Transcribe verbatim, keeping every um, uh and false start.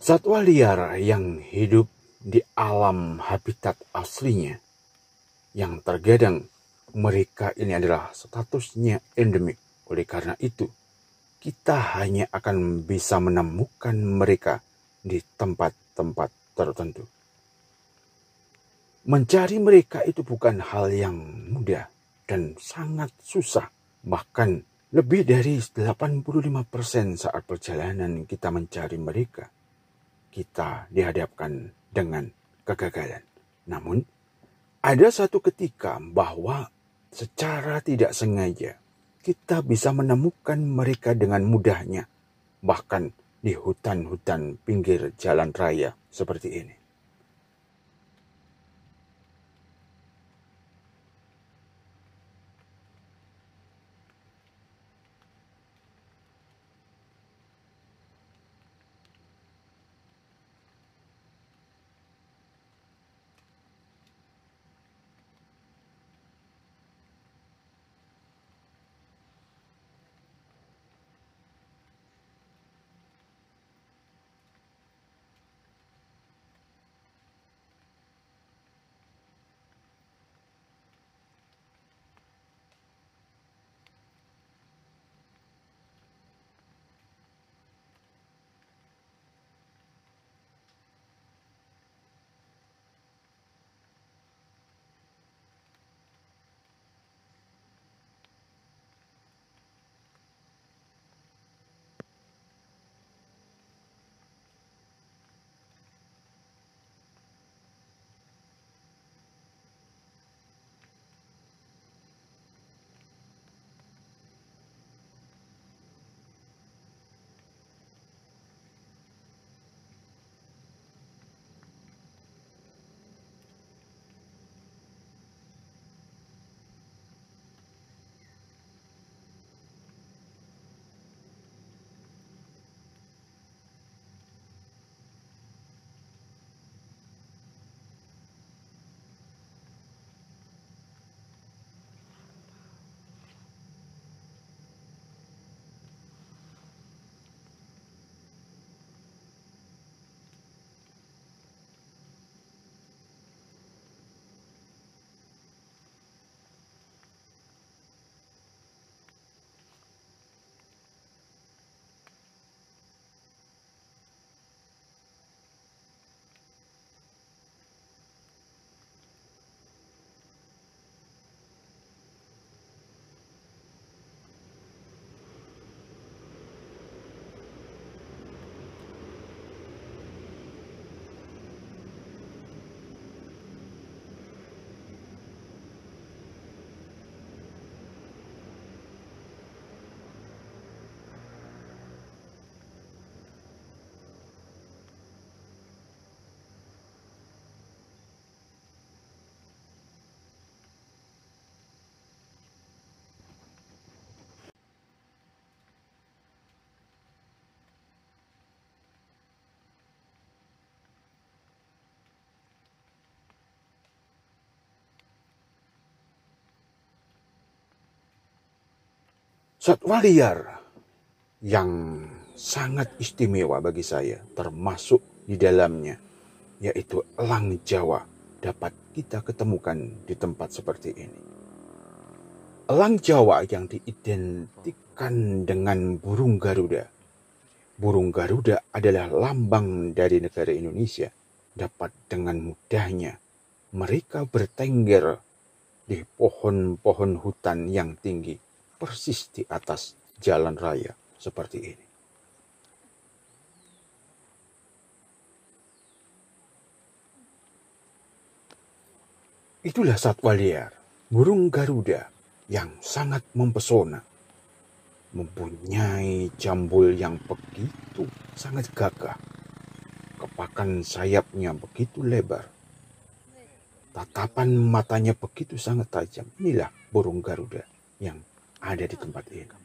Satwa liar yang hidup di alam habitat aslinya, yang terkadang mereka ini adalah statusnya endemik. Oleh karena itu, kita hanya akan bisa menemukan mereka di tempat-tempat tertentu. Mencari mereka itu bukan hal yang mudah dan sangat susah. Bahkan lebih dari delapan puluh lima persen saat perjalanan kita mencari mereka, kita dihadapkan dengan kegagalan. Namun, ada satu ketika bahwa secara tidak sengaja kita bisa menemukan mereka dengan mudahnya, bahkan di hutan-hutan pinggir jalan raya seperti ini. Satwa liar yang sangat istimewa bagi saya, termasuk di dalamnya, yaitu elang Jawa, dapat kita ketemukan di tempat seperti ini. Elang Jawa yang diidentikan dengan burung Garuda. Burung Garuda adalah lambang dari negara Indonesia. Dapat dengan mudahnya mereka bertengger di pohon-pohon hutan yang tinggi, persis di atas jalan raya seperti ini. Itulah satwa liar, burung Garuda yang sangat mempesona. Mempunyai jambul yang begitu sangat gagah. Kepakan sayapnya begitu lebar. Tatapan matanya begitu sangat tajam. Inilah burung Garuda yang ada di tempat ini.